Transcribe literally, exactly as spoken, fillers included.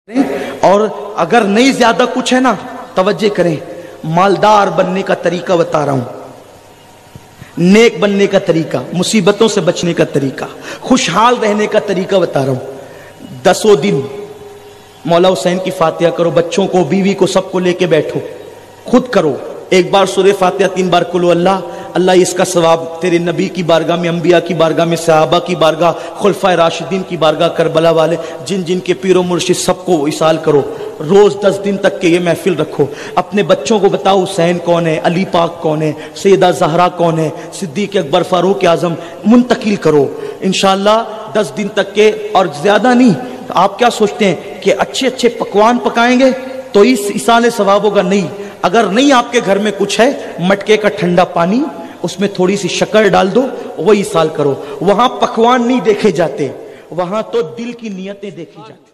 और अगर नहीं ज्यादा कुछ है ना, तवज्जो करें, मालदार बनने का तरीका बता रहा हूं, नेक बनने का तरीका, मुसीबतों से बचने का तरीका, खुशहाल रहने का तरीका बता रहा हूं। दसों दिन मौला हुसैन की फातिहा करो, बच्चों को, बीवी को, सबको लेके बैठो, खुद करो। एक बार सूरह फातिहा, तीन बार कुल अल्लाह। अल्लाह इसका सवाब तेरे नबी की बारगाह में, अंबिया की बारगाह में, सहाबा की बारगाह, खुलफाए राशिदीन की बारगाह, करबला वाले जिन जिन के पीरो मुर्शिद सबको इसाल करो। रोज दस दिन तक के ये महफिल रखो। अपने बच्चों को बताओ हुसैन कौन है, अली पाक कौन है, सैयदा ज़हरा कौन है, सिद्दीक़ अकबर, फारूक आज़म, मुंतकिल करो इंशाअल्लाह दस दिन तक के। और ज्यादा नहीं, तो आप क्या सोचते हैं कि अच्छे अच्छे पकवान पकाएंगे तो इस इसाले सवाब होगा? नहीं। अगर नहीं आपके घर में कुछ है, मटके का ठंडा पानी, उसमें थोड़ी सी शक्कर डाल दो, वही इसाल करो। वहां पकवान नहीं देखे जाते, वहां तो दिल की नियतें देखी जाती।